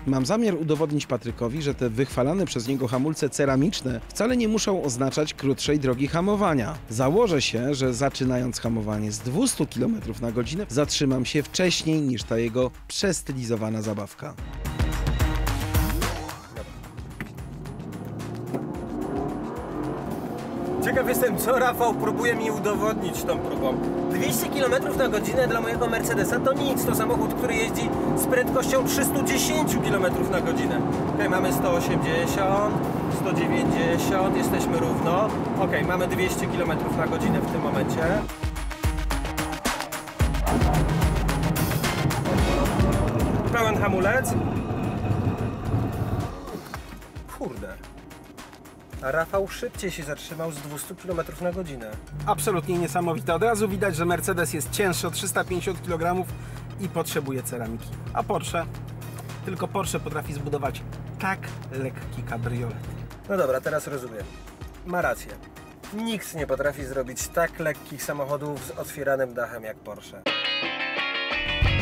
Mam zamiar udowodnić Patrykowi, że te wychwalane przez niego hamulce ceramiczne wcale nie muszą oznaczać krótszej drogi hamowania. Założę się, że zaczynając hamowanie z 200 km na godzinę zatrzymam się wcześniej niż ta jego przestylizowana zabawka. Ciekaw jestem, co Rafał próbuje mi udowodnić tą próbą. 200 km na godzinę dla mojego Mercedesa to nic. To samochód, który jeździ z prędkością 310 km na godzinę. Ok, mamy 180, 190, jesteśmy równo. Ok, mamy 200 km na godzinę w tym momencie. Pełen hamulec. Kurde. A Rafał szybciej się zatrzymał z 200 km na godzinę. Absolutnie niesamowite. Od razu widać, że Mercedes jest cięższy o 350 kg i potrzebuje ceramiki. A tylko Porsche potrafi zbudować tak lekki kabriolet. No dobra, teraz rozumiem. Ma rację. Nikt nie potrafi zrobić tak lekkich samochodów z otwieranym dachem jak Porsche.